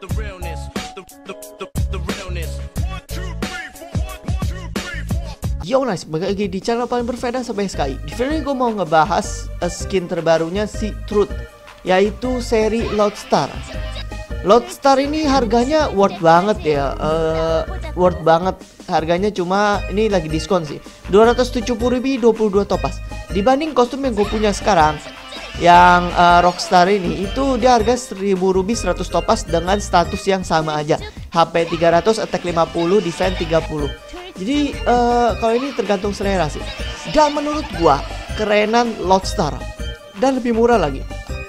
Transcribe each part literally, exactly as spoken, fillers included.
Yo nice, balik lagi di channel paling berbeda sampai sekali. Di video ini gue mau ngebahas uh, skin terbarunya si Truth, yaitu seri Lodestar. Lodestar ini harganya worth banget ya, uh, worth banget. Harganya cuma ini lagi diskon sih, dua ratus tujuh puluh ribu dua puluh dua topas. Dibanding kostum yang gue punya sekarang, yang uh, Rockstar ini, itu dia harga seribu ruby seratus topas dengan status yang sama aja, H P tiga ratus, attack lima puluh, defense tiga puluh. Jadi uh, kalau ini tergantung selera sih. Dan menurut gua kerenan Lodestar dan lebih murah lagi.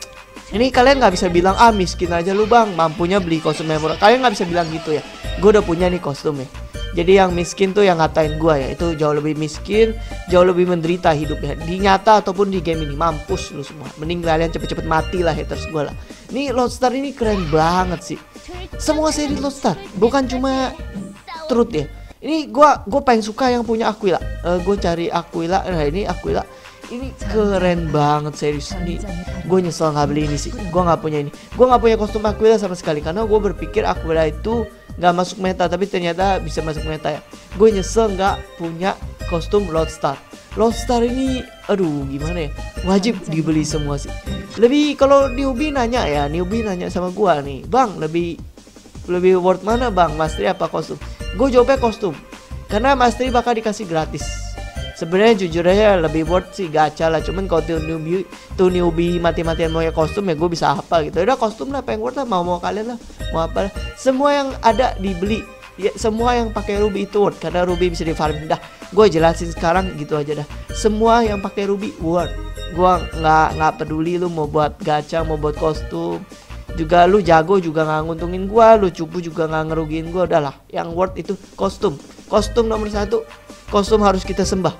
Ini kalian nggak bisa bilang ah miskin aja lu bang, mampunya beli kostum yang murah. Kalian nggak bisa bilang gitu ya. Gue udah punya nih kostumnya. Jadi yang miskin tuh yang ngatain gua ya, itu jauh lebih miskin, jauh lebih menderita hidupnya di nyata ataupun di game ini. Mampus lu semua. Mending kalian cepet-cepet mati lah haters gua lah. Ini Lodestar ini keren banget sih. Semua seri Lodestar, bukan cuma Truth ya. Ini gua gue pengen suka yang punya Aquila. Uh, gue cari Aquila. Nah ini Aquila. Ini keren banget serius. Ini gue nyesel nggak beli ini sih. Gue nggak punya ini. Gue nggak punya kostum Aquila sama sekali karena gue berpikir Aquila itu nggak masuk meta, tapi ternyata bisa masuk meta ya. Gue nyesel nggak punya kostum Lodestar. Lodestar ini, aduh gimana ya? Wajib dibeli semua sih. Lebih kalau newbie nanya ya, newbie nanya sama gue nih, bang lebih lebih worth mana bang, Mastery apa kostum? Gue jawabnya kostum, karena Mastery bakal dikasih gratis. Sebenarnya jujur aja lebih worth sih gacha lah. Cuman kalau tuh newbie, tuh newbie mati-matian mau ya kostum ya gue bisa apa gitu. Udah kostum lah, pengen worth lah, mau-mau kalian lah, mau apa lah. Semua yang ada dibeli, ya, semua yang pakai ruby itu worth, karena ruby bisa di farm. Dah, gue jelasin sekarang gitu aja dah. Semua yang pakai ruby worth. Gue nggak nggak peduli lu mau buat gacha, mau buat kostum. Juga lu jago juga nggak nguntungin gua, lu cupu juga nggak ngerugiin gua. Udahlah, yang worth itu kostum. Kostum nomor satu, kostum harus kita sembah.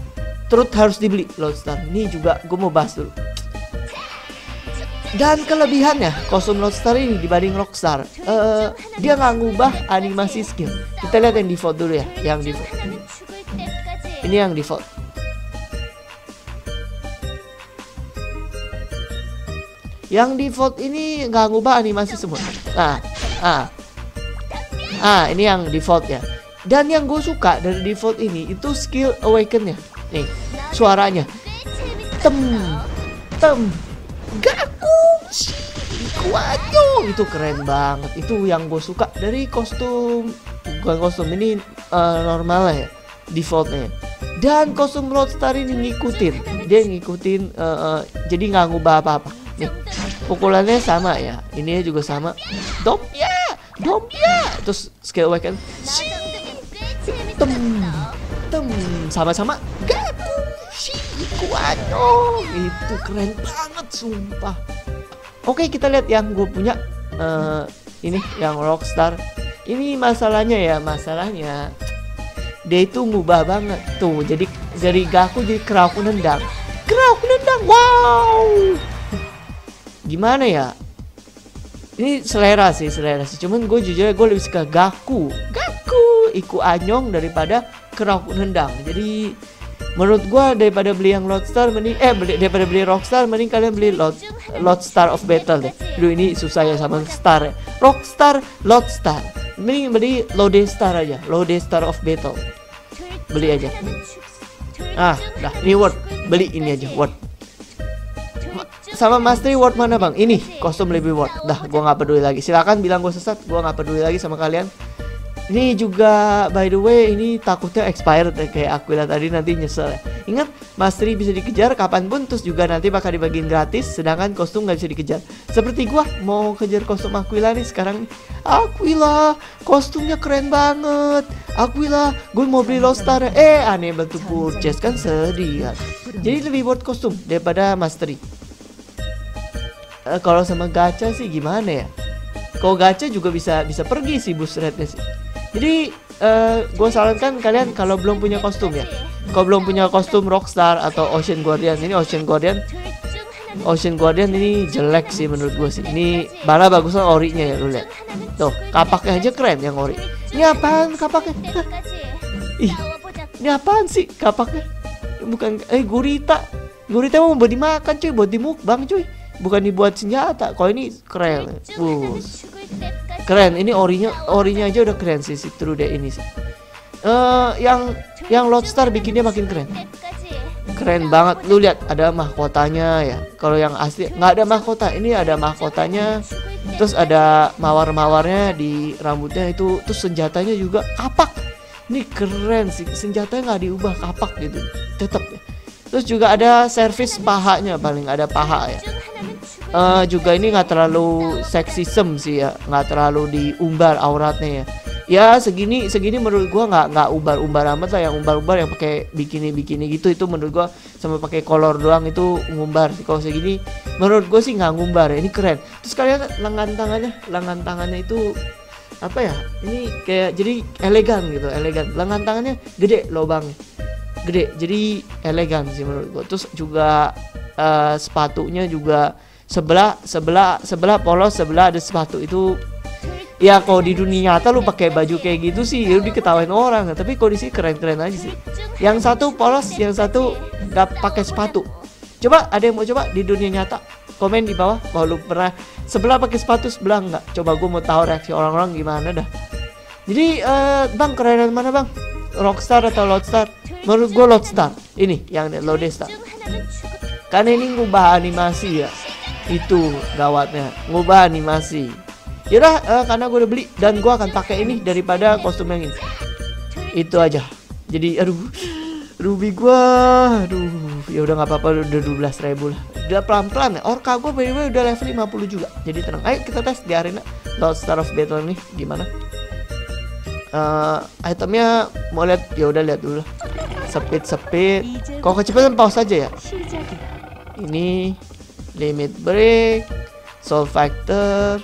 Truth harus dibeli. Lodestar ini juga gua mau bahas dulu. Dan kelebihannya kostum Lodestar ini dibanding Rockstar, uh, dia nggak ngubah animasi skill. Kita lihat yang default dulu ya, yang default. Ini yang default. Yang default ini nggak ngubah animasi semua. Nah, ah, ah, ini yang default ya. Dan yang gue suka dari default ini itu skill awaken-nya. Nih, suaranya. Tem, tem, gaku, kuayo. Itu keren banget. Itu yang gue suka dari kostum. Bukan kostum ini uh, normal lah ya, defaultnya. Dan kostum Lodestar ini ngikutin. Dia ngikutin, uh, uh, jadi nggak ngubah apa-apa. Nih, pukulannya sama ya, ini juga sama. Domya, domya. Terus skill awaken, tem, tem, sama-sama. Gaku, shi, kuano. Itu keren banget, sumpah. Oke, kita lihat yang gue punya. Uh, ini yang Rockstar. Ini masalahnya ya, masalahnya dia itu ngubah banget tuh. Jadi dari Gaku jadi Krauk nendang, Krauk nendang. Wow. Gimana ya? Ini selera sih, selera sih. Cuman gue jujur gue lebih suka Gaku, Gaku, Iku Anyong daripada Krauk nendang. Jadi menurut gue daripada beli yang Lodestar mending eh beli, daripada beli Rockstar mending kalian beli Lod, Lodestar of Battle deh. Duh ini susah ya sama Star ya. Rockstar, Lodestar. Mending beli Lodestar aja, Lodestar of Battle. Beli aja. Ah, dah ini worth. Beli ini aja worth. Sama Mastery worth mana bang? Ini kostum lebih worth. Dah gue nggak peduli lagi. Silakan bilang gue sesat, gue nggak peduli lagi sama kalian. Ini juga by the way ini takutnya expired ya, kayak Aquila tadi, nanti nyesel ya. Ingat Mastery bisa dikejar kapanpun, terus juga nanti bakal dibagiin gratis. Sedangkan kostum nggak bisa dikejar. Seperti gue mau kejar kostum Aquila nih sekarang nih. Aquila kostumnya keren banget. Aquila gue mau beli Lodestar. Eh aneh bantu purchase kan sedih kan. Jadi lebih worth kostum daripada Mastery. Uh, kalau sama gacha sih gimana ya? Kalau gacha juga bisa bisa pergi sih boost rate-nya sih. Jadi uh, gue sarankan kalian kalau belum punya kostum ya, kalau belum punya kostum Rockstar atau Ocean Guardian, ini Ocean Guardian, Ocean Guardian ini jelek sih menurut gue sih. Ini malah bagusan orinya ya, lu lihat. Tuh kapaknya aja keren yang ori. Ini apaan kapaknya? Hah? Ih, ini apaan sih kapaknya? Bukan eh gurita, gurita mau buat dimakan cuy, buat dimukbang cuy. Bukan dibuat senjata. Kalau ini keren. Uh. Keren, ini orinya orinya aja udah keren sih si True Day ini sih. Uh, yang yang Lodestar bikinnya makin keren. Keren banget. Lu lihat ada mahkotanya ya. Kalau yang asli nggak ada mahkota, ini ada mahkotanya. Terus ada mawar-mawarnya di rambutnya itu. Terus senjatanya juga kapak. Ini keren sih. Senjatanya nggak diubah, kapak gitu. Tetap ya. Terus juga ada servis pahanya, paling ada paha ya. Uh, juga ini nggak terlalu seksisem sih ya, nggak terlalu diumbar auratnya ya. Ya segini segini menurut gua nggak nggak umbar-umbar amat lah. Yang umbar-umbar yang pakai bikini-bikini gitu itu menurut gua sama pakai kolor doang itu ngumbar. Kalau segini menurut gua sih nggak ngumbar ya. Ini keren. Terus kalian lengan tangannya, lengan tangannya itu apa ya? Ini kayak jadi elegan gitu, elegan. Lengan tangannya gede lubangnya, gede. Jadi elegan sih menurut gua. Terus juga uh, sepatunya juga sebelah sebelah sebelah polos, sebelah ada sepatu itu. Ya kalau di dunia nyata lu pakai baju kayak gitu sih lu diketawain orang, tapi kalau di sini keren-keren aja sih. Yang satu polos, yang satu nggak pakai sepatu. Coba ada yang mau coba di dunia nyata? Komen di bawah kalau lu pernah sebelah pakai sepatu, sebelah enggak. Coba gue mau tahu reaksi orang-orang gimana dah. Jadi uh, bang, kerenan mana bang? Rockstar atau Lodestar? Menurut gue Lodestar. Ini yang Lodestar. Karena ini ngubah animasi ya. Itu gawatnya, ngubah animasi. Yaudah, uh, karena gue udah beli dan gue akan pakai ini daripada kostum yang ini. Itu aja. Jadi aduh, ruby gue, aduh, ya udah nggak apa-apa, udah dua belas ribu lah. Udah pelan-pelan ya. Orca gue by the way udah level lima puluh juga. Jadi tenang. Ayo kita tes di arena Lodestar of Battle nih gimana. Uh, itemnya mau lihat, ya udah lihat dulu lah. Speed speed. Kalau kecepatan pause aja ya. Ini limit break, soul factor,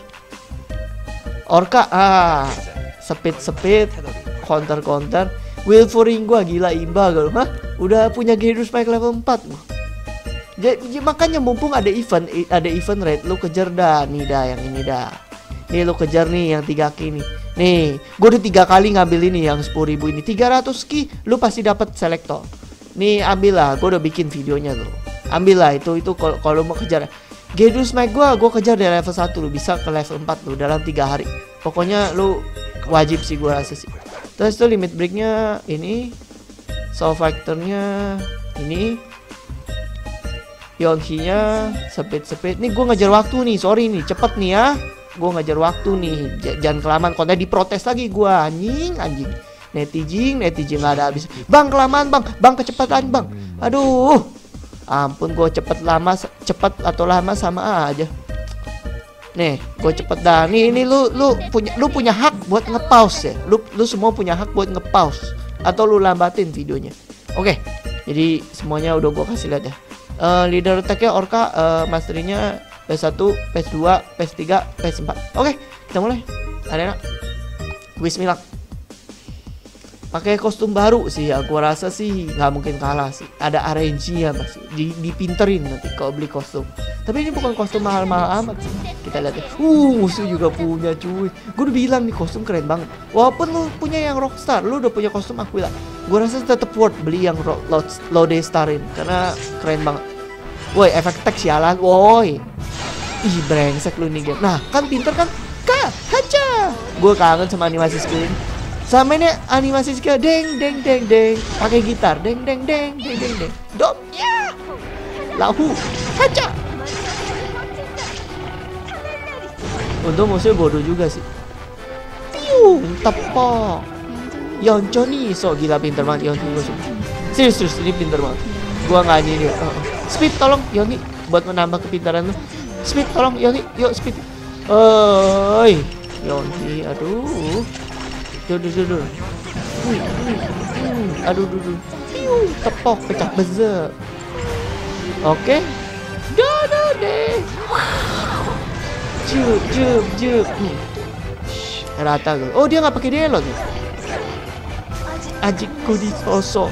Orca, ah, speed speed, counter counter, Wilfuring gua gila imba gak lu, hah? Udah punya Gyarados Spike level empat loh. Jadi makanya mumpung ada event, ada event rate, lu kejar dah, nih dah yang ini dah. Nih lu kejar nih yang tiga ki nih. Nih, gua udah tiga kali ngambil ini yang sepuluh ribu ini, tiga ratus ki, lu pasti dapat selektor. Nih ambil lah, gua udah bikin videonya tuh. Ambil lah itu itu kalau kalau mau kejar. Gyarados Spike gua, gua kejar dari level satu, lu bisa ke level empat lu dalam tiga hari. Pokoknya lu wajib sih gua rasa sih. Terus tuh limit breaknya ini, soul factornya ini, Yonki-nya, speed speed. Nih gua ngejar waktu nih, sorry nih, cepet nih ya. Gua ngejar waktu nih, J jangan kelamaan. Konten diprotes lagi gua, anjing anjing. Netizen, netizen nggak ada habis. Bang kelamaan bang, bang kecepatan bang. Aduh. Ampun, gue cepet lama, cepet atau lama sama aja. Nih, gue cepet dah. Nih, ini lu, lu punya, lu punya hak buat nge-pause ya. Lu, lu semua punya hak buat nge-pause atau lu lambatin videonya. Oke, jadi semuanya udah gue kasih lihat ya. Uh, leader attack-nya Orca, uh, mastery-nya P satu, P dua, P tiga, P empat. Oke, kita mulai. Arena. Bismillah. Pakai kostum baru sih ya, gua rasa sih nggak mungkin kalah sih. Ada R N G ya pasti, di, dipinterin nanti kalau beli kostum. Tapi ini bukan kostum mahal-mahal amat sih. Kita lihat ya. Uh, musuh juga punya cuy. Gue udah bilang nih kostum keren banget. Walaupun lu punya yang Rockstar, lu udah punya kostum Aquila. Gue rasa tetap worth beli yang Lodestarin karena keren banget. Woi, efek tag sialan, woi. Ih, brengsek lu nih game. Nah, kan pinter kan? Kak, haca. Gue kangen sama animasi skill ini. Sama ini animasi skill deng deng deng deng pakai gitar deng deng deng deng deng deng dom ya lahu haca. Untung musuh bodoh juga sih. Piung tepok Yoncho nih so gila pinter banget Yoncho. Serius serius ini pinter banget. Gua nggak ini dia. Uh, speed tolong Yoni buat menambah kepintaran lu. Speed tolong Yoni, yuk speed. Oi Yoni, aduh. Duh, duh, duh, duh. Hmm, hmm, hmm. Aduh, duh, duh. Piu, tepok, pecah bezek. Oke. Dodo deh. Jup, jup, jup. Hmm. Rata gue. Oh, dia nggak pakai delot nih. Ajikku di sosok.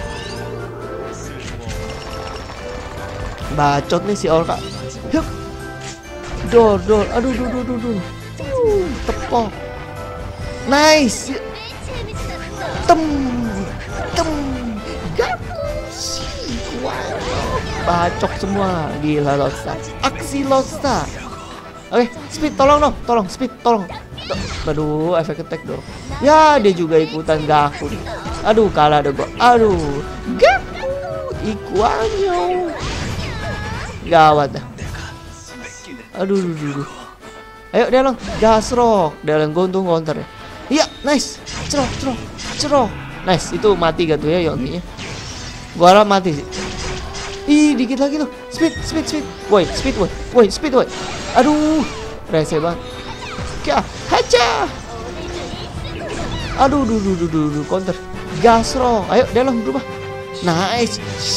Bacot nih si Orca. Hup. Dor, dor. Aduh, duh, duh, duh, duh. Uh, tepok. Nice. Tem, tem, gakusi, wow, bacok semua, gila Lodestar, aksi Lodestar. Oke, speed tolong dong, tolong speed tolong. Aduh, efek attack dong. Ya, dia juga ikutan Gaku nih. Aduh, kalah deh gua. Aduh, Gaku, Ikuanyo. Gawat dah. Aduh, aduh, aduh. Ayo Delong, gas rock. Delong gue untung counter ya. Iya, nice. Cerok, cerok, cerok. Nice, itu mati gak tuh ya Yonkinya? Gua harap mati sih. Ih, dikit lagi tuh. Speed, speed, speed. Woi, speed, woi. Woi, speed, woi. Aduh, rese banget. Kya, hacha. Aduh, duh, duh, duh, duh, duh, counter. Gas rock. Ayo Delong berubah. Nice.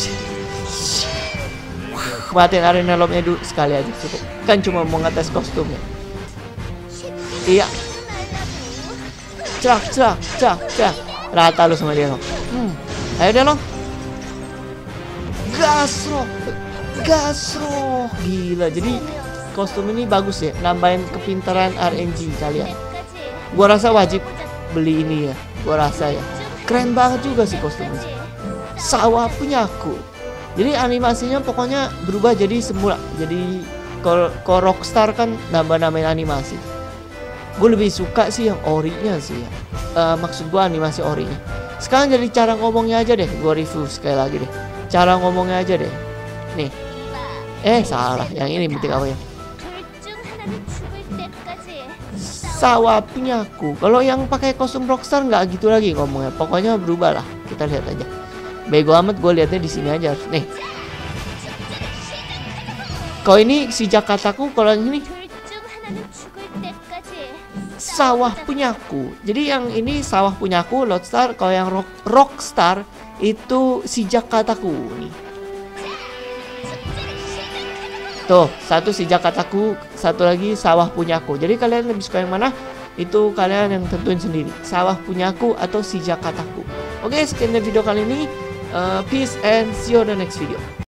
Matiin arena lobnya dulu sekali aja cukup. Kan cuma mau ngetes kostumnya. Iya. Cerak, cerak, cerak, cerak. Rata lu sama dia loh. Hmm. Ayo dia loh. Gasro, gasro. Gila. Jadi kostum ini bagus ya. Nambahin kepintaran R N G kalian. Gua rasa wajib beli ini ya. Gua rasa ya. Keren banget juga sih kostumnya. Sawah punyaku. Jadi animasinya pokoknya berubah jadi semula. Jadi kalau Rockstar kan nambah-nambahin animasi. Gue lebih suka sih yang ori-nya sih ya. Uh, maksud gue animasi ori-nya. Sekarang jadi cara ngomongnya aja deh. Gue review sekali lagi deh. Cara ngomongnya aja deh. Nih. Eh salah. Yang ini penting apa ya? Sawah punyaku. Kalau yang pakai kostum Rockstar nggak gitu lagi ngomongnya. Pokoknya berubah lah. Kita lihat aja. Bego amat gue liatnya di sini aja. Nih. Kalau ini si Jakataku, kalau yang ini sawah punyaku. Jadi yang ini sawah punyaku Lodestar. Kalau yang rock, Rockstar itu si Jakataku nih. Tuh, satu si Jakataku, satu lagi sawah punyaku. Jadi kalian lebih suka yang mana? Itu kalian yang tentuin sendiri. Sawah punyaku atau si Jakataku. Oke, sekian dari video kali ini. Uh, peace and see you on the next video.